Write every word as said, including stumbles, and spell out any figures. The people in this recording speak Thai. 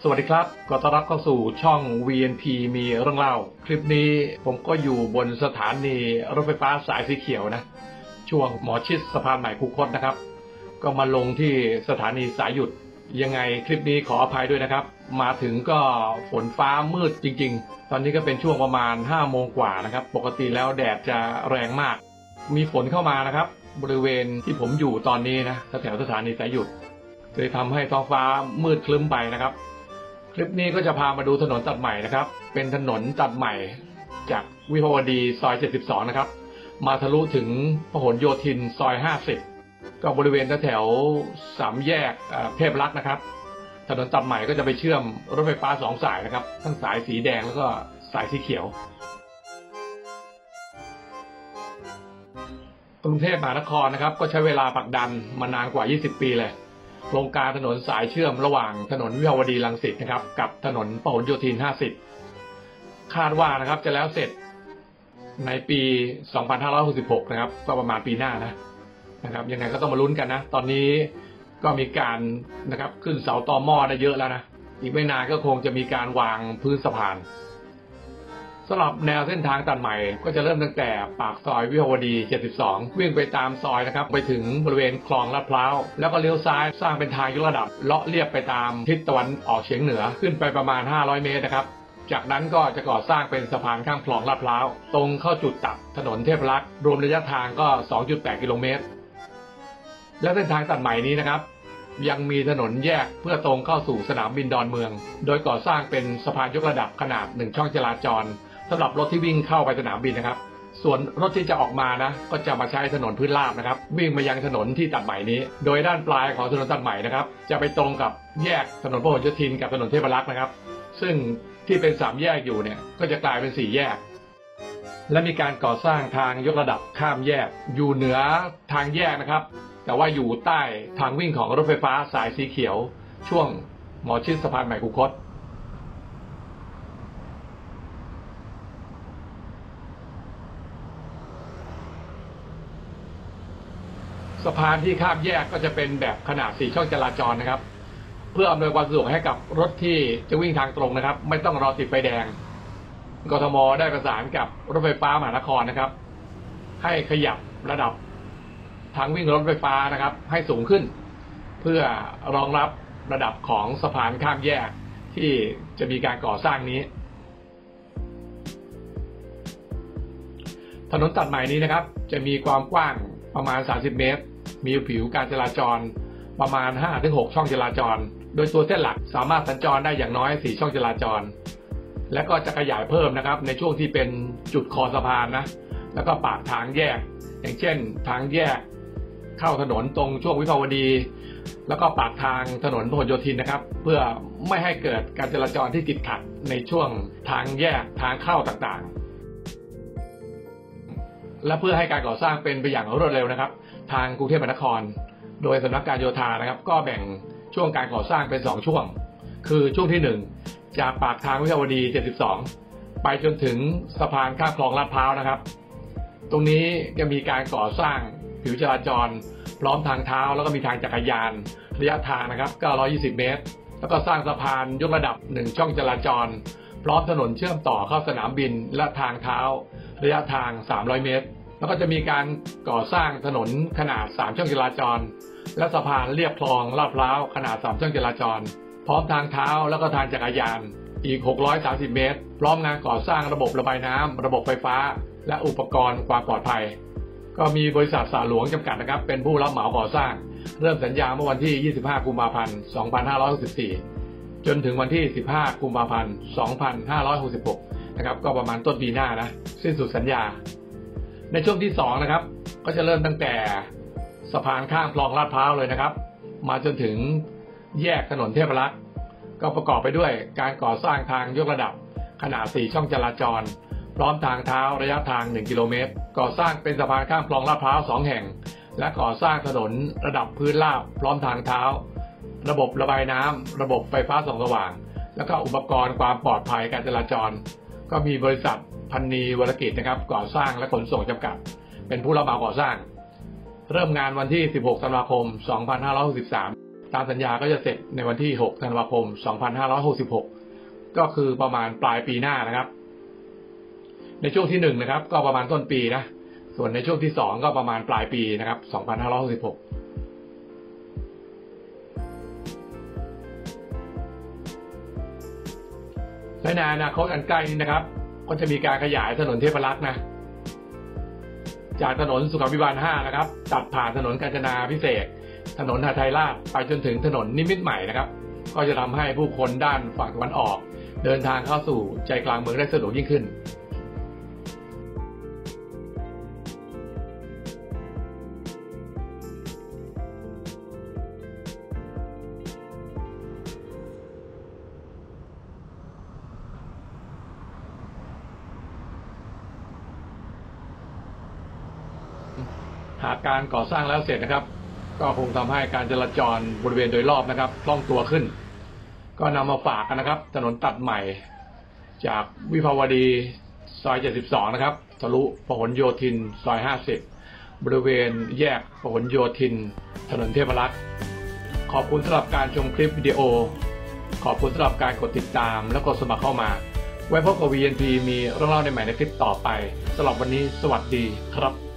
สวัสดีครับขอต้อนรับเข้าสู่ช่อง วี เอ็น พี มีเรื่องเล่าคลิปนี้ผมก็อยู่บนสถานีรถไฟฟ้าสายสีเขียวนะช่วงหมอชิดสะพานใหม่คูคตนะครับก็มาลงที่สถานีสายหยุดยังไงคลิปนี้ขออภัยด้วยนะครับมาถึงก็ฝนฟ้ามืดจริงๆตอนนี้ก็เป็นช่วงประมาณห้าโมงกว่านะครับปกติแล้วแดดจะแรงมากมีฝนเข้ามานะครับบริเวณที่ผมอยู่ตอนนี้นะแถวสถานีสายหยุดเลยทำให้ท้องฟ้ามืดคลึ้มไปนะครับคลิปนี้ก็จะพามาดูถนนตัดใหม่นะครับเป็นถนนตัดใหม่จากวิภาวดีซอยเจ็ดสิบสองนะครับมาทะลุถึงพหลโยธินซอยห้าสิบก็บริเวณแถวสามแยกเทพรักษ์นะครับถนนตัดใหม่ก็จะไปเชื่อมรถไฟฟ้าสองสายนะครับทั้งสายสีแดงแล้วก็สายสีเขียวกรุงเทพมหานครนะครับก็ใช้เวลาผลักดันมานานกว่ายี่สิบปีเลยโครงการถนนสายเชื่อมระหว่างถนนวิภาวดีรังสิตนะครับกับถนนพหลโยธินห้าสิบคาดว่านะครับจะแล้วเสร็จในปีสองพันห้าร้อยหกสิบหกนะครับก็ประมาณปีหน้านะนะครับยังไงก็ต้องมาลุ้นกันนะตอนนี้ก็มีการนะครับขึ้นเสาตอหม้อได้เยอะแล้วนะอีกไม่นานก็คงจะมีการวางพื้นสะพานสำหรับแนวเส้นทางตัดใหม่ก็จะเริ่มตั้งแต่ปากซอยวิภาวดีเจ็ดสิบสองวิ่งไปตามซอยนะครับไปถึงบริเวณคลองลาดพร้าวแล้วก็เลี้ยวซ้ายสร้างเป็นทางยกระดับเลาะเลียบไปตามทิศตะวันออกเฉียงเหนือขึ้นไปประมาณห้าร้อยเมตรนะครับจากนั้นก็จะก่อสร้างเป็นสะพานข้ามคลองลาดพร้าวตรงเข้าจุดตัดถนนเทพรักษ์รวมระยะทางก็ สองจุดแปด กิโลเมตรและเส้นทางตัดใหม่นี้นะครับยังมีถนนแยกเพื่อตรงเข้าสู่สนามบินดอนเมืองโดยก่อสร้างเป็นสะพานยกระดับขนาดหนึ่งช่องจราจรสำหรับรถที่วิ่งเข้าไปสนามบินนะครับส่วนรถที่จะออกมานะก็จะมาใช้ถนนพื้นราบนะครับวิ่งมายังถนนที่ตัดใหม่นี้โดยด้านปลายของถนนตัดใหม่นะครับจะไปตรงกับแยกถนนพหลโยธินกับถนนเทพรักษ์นะครับซึ่งที่เป็นสามแยกอยู่เนี่ยก็จะกลายเป็นสี่แยกและมีการก่อสร้างทางยกระดับข้ามแยกอยู่เหนือทางแยกนะครับแต่ว่าอยู่ใต้ทางวิ่งของรถไฟฟ้าสายสีเขียวช่วงหมอชิดสะพานใหม่คูคตสะพานที่ข้ามแยกก็จะเป็นแบบขนาดสี่ช่องจราจรนะครับเพื่ออำนวยความสะดวกให้กับรถที่จะวิ่งทางตรงนะครับไม่ต้องรอติดไฟแดงกทม.ได้ประสานกับรถไฟฟ้ามหานครนะครับให้ขยับระดับทางวิ่งรถไฟฟ้านะครับให้สูงขึ้นเพื่อรองรับระดับของสะพานข้ามแยกที่จะมีการก่อสร้างนี้ถนนตัดใหม่นี้นะครับจะมีความกว้างประมาณสามสิบเมตรมีผิวการจราจรประมาณ ห้าถึงหก ช่องจราจรโดยตัวเส้นหลักสามารถสัญจรได้อย่างน้อยสี่ช่องจราจรและก็จะขยายเพิ่มนะครับในช่วงที่เป็นจุดคอสะพานนะแล้วก็ปากทางแยกอย่างเช่นทางแยกเข้าถนนตรงช่วงวิภาวดีแล้วก็ปากทางถนนพหลโยธินนะครับเพื่อไม่ให้เกิดการจราจรที่ติดขัดในช่วงทางแยกทางเข้าต่างๆและเพื่อให้การก่อสร้างเป็นไปอย่างรวดเร็วนะครับทางกรุงเทพมหานครโดยสำนักการโยธานะครับก็แบ่งช่วงการก่อสร้างเป็นสองช่วงคือช่วงที่หนึ่งจากปากทางวิภาวดีเจ็ดสิบสองไปจนถึงสะพานข้ามคลองลาดพร้าวนะครับตรงนี้จะมีการก่อสร้างผิวจราจรพร้อมทางเท้าแล้วก็มีทางจักรยานระยะทางนะครับเก้าร้อยยี่สิบเมตรแล้วก็สร้างสะพานยกระดับหนึ่งช่องจราจรพร้อมถนนเชื่อมต่อเข้าสนามบินและทางเท้าระยะทางสามร้อยเมตรแล้วก็จะมีการก่อสร้างถนนขนาดสามช่องจราจรและสะพานเลียบคลองลาดพร้าวขนาดสามช่องจราจรพร้อมทางเท้าแล้วก็ทางจักรยานอีกหกร้อยสามสิบเมตรพร้อมงานก่อสร้างระบบระบายน้ำระบบไฟฟ้าและอุปกรณ์ความปลอดภัยก็มีบริษัทสาหลวงจำกัดนะครับเป็นผู้รับเหมาก่อสร้างเริ่มสัญญาเมื่อวันที่ยี่สิบห้ากุมภาพันธ์สองพันห้าร้อยหกสิบสี่จนถึงวันที่สิบห้ากุมภาพันธ์สองพันห้าร้อยหกสิบหกนะครับก็ประมาณต้นปีหน้านะสิ้นสุดสัญญาในช่วงที่สองนะครับก็จะเริ่มตั้งแต่สะพานข้ามคลองลาดพร้าวเลยนะครับมาจนถึงแยกถนนเทพรักษ์ก็ประกอบไปด้วยการก่อสร้างทางยกระดับขนาดสี่ช่องจราจรพร้อมทางเท้าระยะทางหนึ่งกิโลเมตรก่อสร้างเป็นสะพานข้ามคลองลาดพร้าวสองแห่งและก่อสร้างถนนระดับพื้นราบพร้อมทางเท้าระบบระบายน้ำระบบไฟฟ้าส่องสว่างแล้วก็อุปกรณ์ความปลอดภัยการจราจรก็มีบริษัทพันนีวรกิจนะครับก่อสร้างและขนส่งจำกัดเป็นผู้รับเหมาก่อสร้างเริ่มงานวันที่สิบหกธันวาคมสองพันห้าร้อยหกสิบสามตามสัญญาก็จะเสร็จในวันที่หกธันวาคมสองพันห้าร้อยหกสิบหกก็คือประมาณปลายปีหน้านะครับในช่วงที่หนึ่งนะครับก็ประมาณต้นปีนะส่วนในช่วงที่สองก็ประมาณปลายปีนะครับสองพันห้าร้อยหกสิบหกและในอนาคตอันใกล้นี้นะครับก็จะมีการขยายถนนเทพรัตน์นะจากถนนสุขวิบาลห้านะครับตัดผ่านถนนกาญจนาพิเศษกถนนหาไทยราชไปจนถึงถนนนิมิตรใหม่นะครับก็จะทำให้ผู้คนด้านฝั่งตะวันออกเดินทางเข้าสู่ใจกลางเมืองได้สะดวกยิ่งขึ้นหากการก่อสร้างแล้วเสร็จนะครับก็คงทำให้การจราจรบริเวณโดยรอบนะครับคล่องตัวขึ้นก็นำมาฝากกันนะครับถนนตัดใหม่จากวิภาวดีซอยเจ็ดสิบสองนะครับทะลุพหลโยธินซอยห้าสิบบริเวณแยกพหลโยธินถนนเทพรัตน์ขอบคุณสำหรับการชมคลิปวิดีโอขอบคุณสำหรับการกดติดตามและกดสมัครเข้ามาไว้พบกับ วี เอ็น พี มีเรื่องเล่าในใหม่ในคลิปต่อไปสำหรับวันนี้สวัสดีครับ